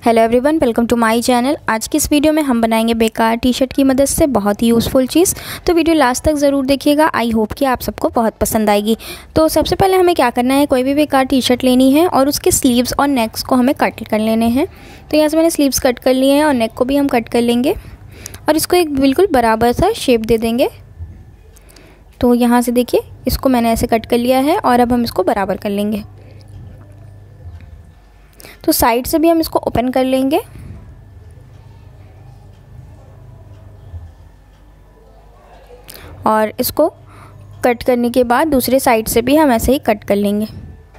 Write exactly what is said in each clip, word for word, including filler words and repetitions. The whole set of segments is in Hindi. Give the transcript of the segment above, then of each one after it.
Hello everyone, welcome to my channel. आज की इस वीडियो में हम बनाएंगे बेकार टी शर्ट की मदद से बहुत ही यूज़फुल चीज़। तो वीडियो लास्ट तक ज़रूर देखिएगा। आई होप कि आप सबको बहुत पसंद आएगी। तो सबसे पहले हमें क्या करना है, कोई भी बेकार टी शर्ट लेनी है और उसके स्लीव्स और नेक्स को हमें कट कर लेने हैं। तो यहाँ से मैंने स्लीव्स कट कर लिए हैं और नेक को भी हम कट कर लेंगे और इसको एक बिल्कुल बराबर सा शेप दे देंगे। तो यहाँ से देखिए, इसको मैंने ऐसे कट कर लिया है और अब हम इसको बराबर कर लेंगे। तो साइड से भी हम इसको ओपन कर लेंगे और इसको कट करने के बाद दूसरे साइड से भी हम ऐसे ही कट कर लेंगे।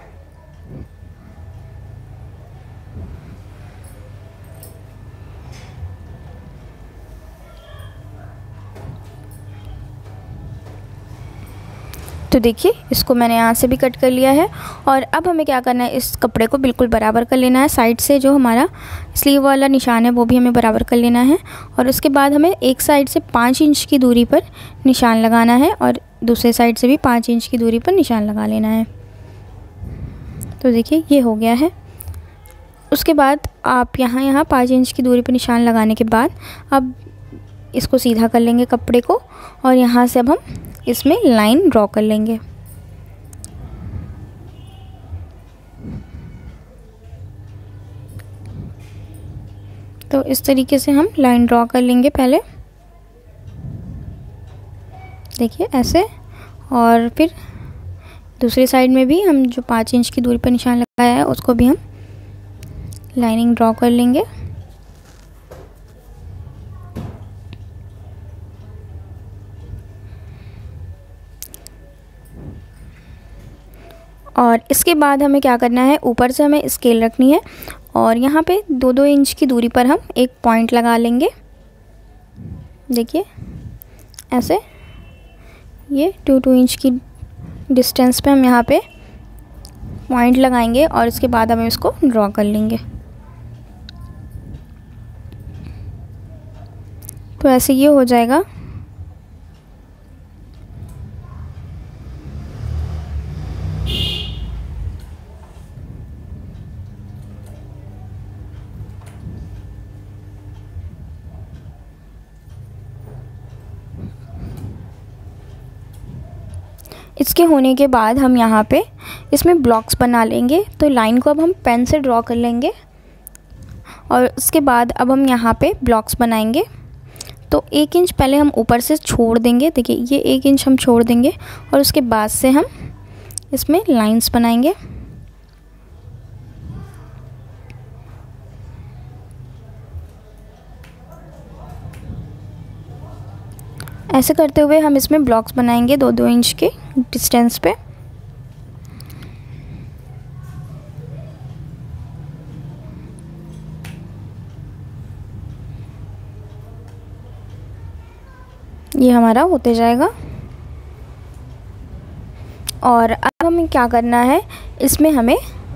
तो देखिए, इसको मैंने यहाँ से भी कट कर लिया है और अब हमें क्या करना है, इस कपड़े को बिल्कुल बराबर कर लेना है। साइड से जो हमारा स्लीव वाला निशान है वो भी हमें बराबर कर लेना है और उसके बाद हमें एक साइड से पाँच इंच की दूरी पर निशान लगाना है और दूसरे साइड से भी पाँच इंच की दूरी पर निशान लगा लेना है। तो देखिए, ये हो गया है। उसके बाद आप यहाँ यहाँ पाँच इंच की दूरी पर निशान लगाने के बाद अब इसको सीधा कर लेंगे कपड़े को और यहाँ से अब हम इसमें लाइन ड्रॉ कर लेंगे। तो इस तरीके से हम लाइन ड्रॉ कर लेंगे पहले, देखिए ऐसे। और फिर दूसरी साइड में भी हम जो पाँच इंच की दूरी पर निशान लगाया है उसको भी हम लाइनिंग ड्रॉ कर लेंगे। और इसके बाद हमें क्या करना है, ऊपर से हमें स्केल रखनी है और यहाँ पे दो दो इंच की दूरी पर हम एक पॉइंट लगा लेंगे। देखिए ऐसे, ये टू टू इंच की डिस्टेंस पे हम यहाँ पे पॉइंट लगाएंगे और इसके बाद हम इसको ड्रॉ कर लेंगे। तो ऐसे ये हो जाएगा। इसके होने के बाद हम यहाँ पे इसमें ब्लॉक्स बना लेंगे। तो लाइन को अब हम पेन से ड्रॉ कर लेंगे और उसके बाद अब हम यहाँ पे ब्लॉक्स बनाएंगे। तो एक इंच पहले हम ऊपर से छोड़ देंगे, देखिए ये एक इंच हम छोड़ देंगे और उसके बाद से हम इसमें लाइंस बनाएंगे। ऐसे करते हुए हम इसमें ब्लॉक्स बनाएंगे दो दो इंच के डिस्टेंस पे। ये हमारा होते जाएगा। और अब हमें क्या करना है, इसमें हमें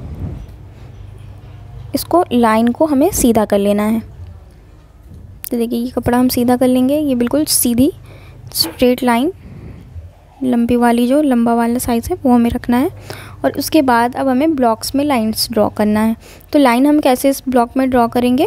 इसको लाइन को हमें सीधा कर लेना है। तो देखिए, ये कपड़ा हम सीधा कर लेंगे। ये बिल्कुल सीधी स्ट्रेट लाइन, लंबी वाली जो लंबा वाला साइज़ है वो हमें रखना है। और उसके बाद अब हमें ब्लॉक्स में लाइंस ड्रॉ करना है। तो लाइन हम कैसे इस ब्लॉक में ड्रॉ करेंगे,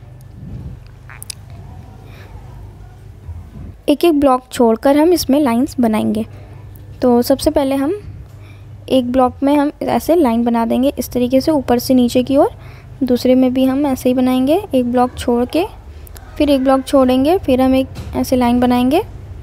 एक एक ब्लॉक छोड़कर हम इसमें लाइंस बनाएंगे। तो सबसे पहले हम एक ब्लॉक में हम ऐसे लाइन बना देंगे इस तरीके से ऊपर से नीचे की ओर। दूसरे में भी हम ऐसे ही बनाएंगे, एक ब्लॉक छोड़ के फिर एक ब्लॉक छोड़ेंगे, फिर हम एक ऐसे लाइन बनाएंगे,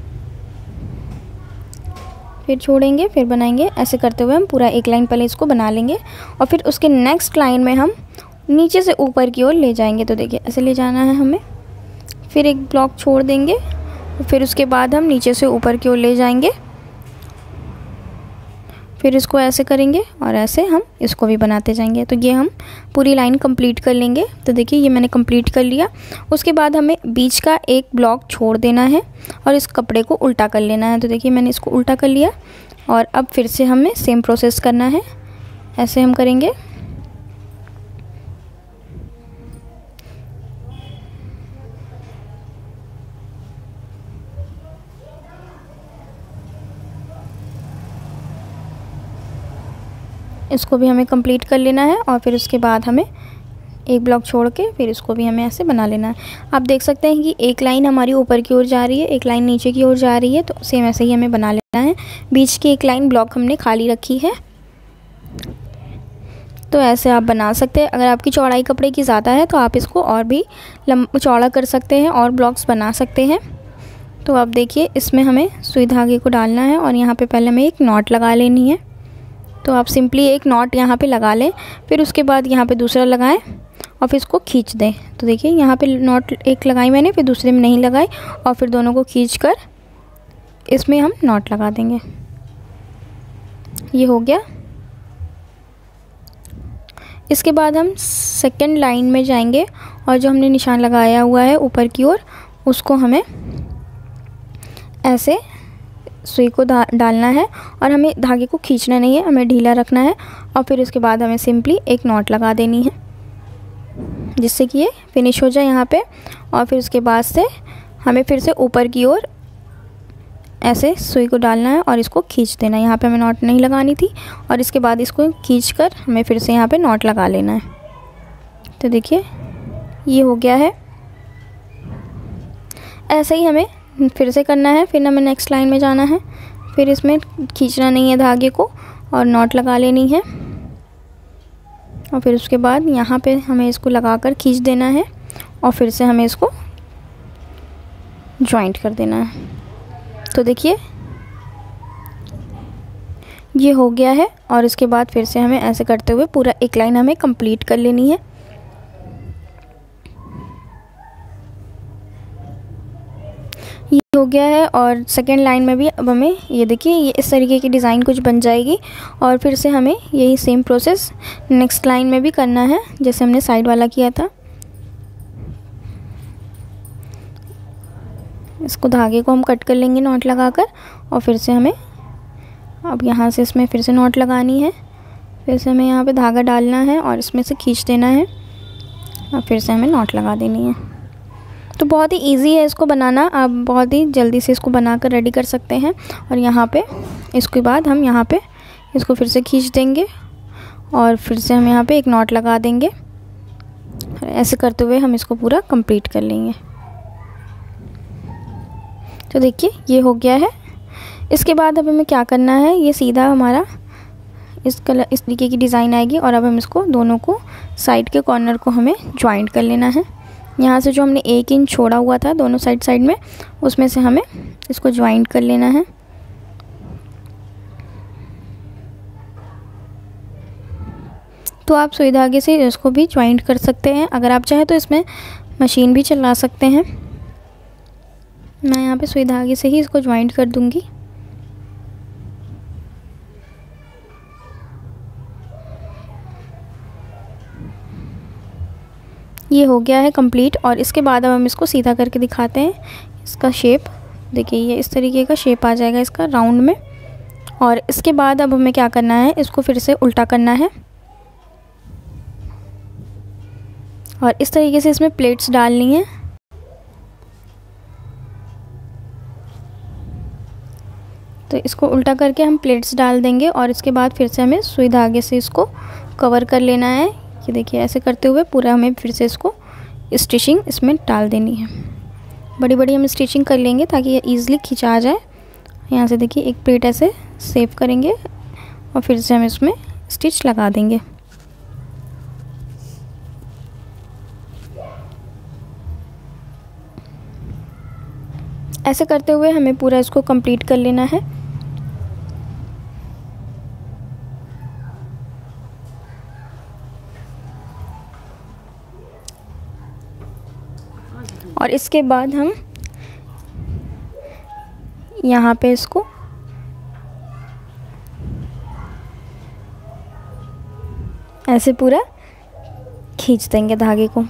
फिर छोड़ेंगे, फिर बनाएंगे। ऐसे करते हुए हम पूरा एक लाइन पहले इसको बना लेंगे और फिर उसके नेक्स्ट लाइन में हम नीचे से ऊपर की ओर ले जाएंगे। तो देखिए ऐसे ले जाना है हमें, फिर एक ब्लॉक छोड़ देंगे, फिर उसके बाद हम नीचे से ऊपर की ओर ले जाएंगे, फिर इसको ऐसे करेंगे और ऐसे हम इसको भी बनाते जाएंगे। तो ये हम पूरी लाइन कंप्लीट कर लेंगे। तो देखिए, ये मैंने कंप्लीट कर लिया। उसके बाद हमें बीच का एक ब्लॉक छोड़ देना है और इस कपड़े को उल्टा कर लेना है। तो देखिए, मैंने इसको उल्टा कर लिया और अब फिर से हमें सेम प्रोसेस करना है। ऐसे हम करेंगे। इसको भी हमें कंप्लीट कर लेना है और फिर उसके बाद हमें एक ब्लॉक छोड़ के फिर इसको भी हमें ऐसे बना लेना है। आप देख सकते हैं कि एक लाइन हमारी ऊपर की ओर जा रही है, एक लाइन नीचे की ओर जा रही है, तो सेम ऐसे ही हमें बना लेना है। बीच की एक लाइन ब्लॉक हमने खाली रखी है, तो ऐसे आप बना सकते हैं। अगर आपकी चौड़ाई कपड़े की ज़्यादा है तो आप इसको और भी लंबा चौड़ा कर सकते हैं और ब्लॉक्स बना सकते हैं। तो आप देखिए, इसमें हमें सुई धागे को डालना है और यहाँ पे पहले हमें एक नॉट लगा लेनी है। तो आप सिंपली एक नॉट यहाँ पे लगा लें, फिर उसके बाद यहाँ पे दूसरा लगाएं और फिर इसको खींच दें। तो देखिए, यहाँ पे नॉट एक लगाई मैंने, फिर दूसरे में नहीं लगाई और फिर दोनों को खींचकर इसमें हम नॉट लगा देंगे। ये हो गया। इसके बाद हम सेकंड लाइन में जाएंगे और जो हमने निशान लगाया हुआ है ऊपर की ओर, उसको हमें ऐसे सुई को डालना है और हमें धागे को खींचना नहीं है, हमें ढीला रखना है। और फिर उसके बाद हमें सिंपली एक नॉट लगा देनी है जिससे कि ये फिनिश हो जाए यहाँ पे। और फिर उसके बाद से हमें फिर से ऊपर की ओर ऐसे सुई को डालना है और इसको खींच देना है। यहाँ पे हमें नॉट नहीं लगानी थी और इसके बाद इसको खींचकर हमें फिर से यहाँ पे नॉट लगा लेना है। तो देखिए, ये हो गया है। ऐसे ही हमें फिर से करना है। फिर हमें नेक्स्ट लाइन में जाना है, फिर इसमें खींचना नहीं है धागे को और नॉट लगा लेनी है। और फिर उसके बाद यहाँ पे हमें इसको लगाकर खींच देना है और फिर से हमें इसको जॉइंट कर देना है। तो देखिए, ये हो गया है। और इसके बाद फिर से हमें ऐसे करते हुए पूरा एक लाइन हमें कंप्लीट कर लेनी है। ये हो गया है। और सेकेंड लाइन में भी अब हमें ये देखिए, ये इस तरीके की डिज़ाइन कुछ बन जाएगी। और फिर से हमें यही सेम प्रोसेस नेक्स्ट लाइन में भी करना है जैसे हमने साइड वाला किया था। इसको धागे को हम कट कर लेंगे नॉट लगाकर और फिर से हमें अब यहाँ से इसमें फिर से नॉट लगानी है। फिर से हमें यहाँ पे धागा डालना है और इसमें से खींच देना है और फिर से हमें नॉट लगा देनी है। तो बहुत ही इजी है इसको बनाना, आप बहुत ही जल्दी से इसको बनाकर रेडी कर सकते हैं। और यहाँ पे इसके बाद हम यहाँ पे इसको फिर से खींच देंगे और फिर से हम यहाँ पे एक नॉट लगा देंगे। ऐसे करते हुए हम इसको पूरा कंप्लीट कर लेंगे। तो देखिए, ये हो गया है। इसके बाद अब हमें क्या करना है, ये सीधा हमारा इस कलर इस तरीके की डिज़ाइन आएगी। और अब हम इसको दोनों को साइड के कॉर्नर को हमें ज्वाइंट कर लेना है। यहाँ से जो हमने एक इंच छोड़ा हुआ था दोनों साइड साइड में, उसमें से हमें इसको ज्वाइंट कर लेना है। तो आप सुई धागे से इसको भी ज्वाइंट कर सकते हैं। अगर आप चाहें तो इसमें मशीन भी चला सकते हैं। मैं यहाँ पे सुई धागे से ही इसको ज्वाइंट कर दूंगी। ये हो गया है कंप्लीट। और इसके बाद अब हम इसको सीधा करके दिखाते हैं। इसका शेप देखिए, ये इस तरीके का शेप आ जाएगा इसका राउंड में। और इसके बाद अब हमें क्या करना है, इसको फिर से उल्टा करना है और इस तरीके से इसमें प्लेट्स डालनी है। तो इसको उल्टा करके हम प्लेट्स डाल देंगे और इसके बाद फिर से हमें सुई धागे से इसको कवर कर लेना है। ये देखिए, ऐसे करते हुए पूरा हमें फिर से इसको स्टिचिंग इसमें डाल देनी है। बड़ी बड़ी हम स्टिचिंग कर लेंगे ताकि ये ईज़िली खिंचा जाए। यहाँ से देखिए, एक प्लेट ऐसे सेव करेंगे और फिर से हम इसमें स्टिच लगा देंगे। ऐसे करते हुए हमें पूरा इसको कंप्लीट कर लेना है। और इसके बाद हम यहाँ पे इसको ऐसे पूरा खींच देंगे धागे को।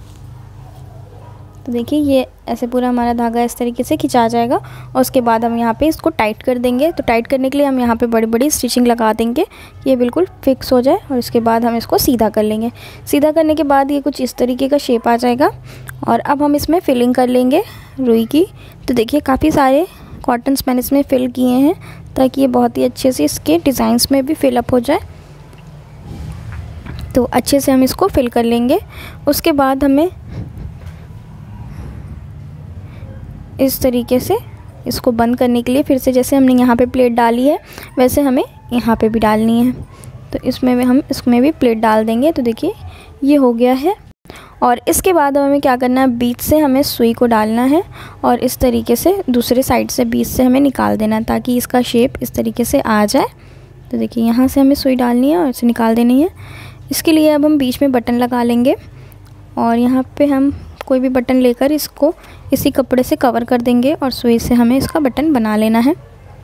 तो देखिए, ये ऐसे पूरा हमारा धागा इस तरीके से खिंचा जाएगा। और उसके बाद हम यहाँ पे इसको टाइट कर देंगे। तो टाइट करने के लिए हम यहाँ पे बड़ी बड़ी स्टिचिंग लगा देंगे, ये बिल्कुल फिक्स हो जाए। और इसके बाद हम इसको सीधा कर लेंगे। सीधा करने के बाद ये कुछ इस तरीके का शेप आ जाएगा। और अब हम इसमें फिलिंग कर लेंगे रुई की। तो देखिए, काफ़ी सारे कॉटन्स मैंने इसमें फिल किए हैं ताकि ये बहुत ही अच्छे से इसके डिज़ाइंस में भी फिलअप हो जाए। तो अच्छे से हम इसको फिल कर लेंगे। उसके बाद हमें इस तरीके से इसको बंद करने के लिए फिर से जैसे हमने यहाँ पे प्लेट डाली है वैसे हमें यहाँ पे भी डालनी है। तो इसमें भी हम इसमें भी प्लेट डाल देंगे। तो देखिए ये हो गया है। और इसके बाद हमें क्या करना है, बीच से हमें सुई को डालना है और इस तरीके से दूसरे साइड से बीच से हमें निकाल देना है ताकि इसका शेप इस तरीके से आ जाए। तो देखिए यहाँ से हमें सुई डालनी है और इसे निकाल देनी है। इसके लिए अब हम बीच में बटन लगा लेंगे और यहाँ पे हम कोई भी बटन लेकर इसको इसी कपड़े से कवर कर देंगे और सुई से हमें इसका बटन बना लेना है।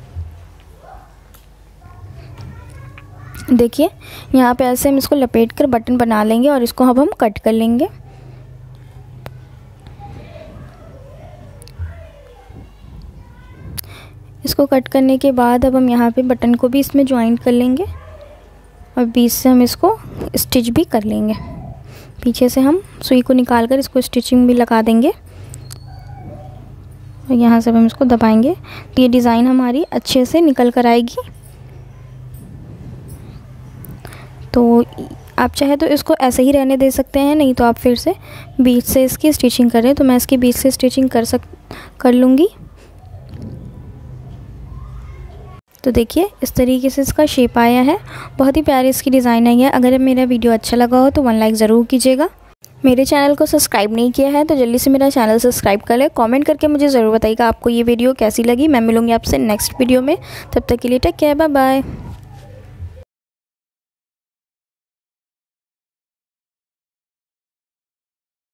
देखिए यहाँ पे ऐसे हम इसको लपेट कर बटन बना लेंगे और इसको अब हम कट कर लेंगे। इसको कट करने के बाद अब हम यहाँ पे बटन को भी इसमें ज्वाइन कर लेंगे और बीच से हम इसको स्टिच भी कर लेंगे। पीछे से हम सुई को निकाल कर इसको स्टिचिंग भी लगा देंगे और यहाँ से हम इसको दबाएंगे तो ये डिज़ाइन हमारी अच्छे से निकल कर आएगी। तो आप चाहे तो इसको ऐसे ही रहने दे सकते हैं, नहीं तो आप फिर से बीच से इसकी स्टिचिंग करें। तो मैं इसकी बीच से स्टिचिंग कर सक कर लूँगी। तो देखिए इस तरीके से इसका शेप आया है। बहुत ही प्यारी इसकी डिज़ाइन आई है। अगर मेरा वीडियो अच्छा लगा हो तो वन लाइक ज़रूर कीजिएगा। मेरे चैनल को सब्सक्राइब नहीं किया है तो जल्दी से मेरा चैनल सब्सक्राइब कर ले। कमेंट करके मुझे ज़रूर बताइएगा आपको ये वीडियो कैसी लगी। मैं मिलूँगी आपसे नेक्स्ट वीडियो में। तब तक के लिए टेक केयर, बाय बाय।